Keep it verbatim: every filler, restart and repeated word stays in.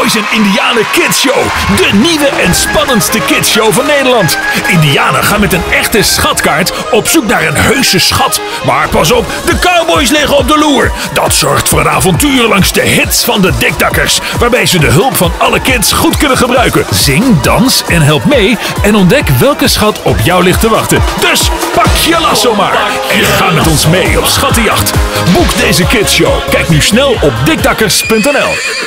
Cowboys en Indianen Kids Show. De nieuwe en spannendste kidshow van Nederland. Indianen gaan met een echte schatkaart op zoek naar een heuse schat. Maar pas op, de cowboys liggen op de loer. Dat zorgt voor een avontuur langs de hits van de dikdakkers. Waarbij ze de hulp van alle kids goed kunnen gebruiken. Zing, dans en help mee. En ontdek welke schat op jou ligt te wachten. Dus pak je lasso maar. En ga met ons mee op schattenjacht. Boek deze kidshow. Kijk nu snel op dikdakkers punt n l.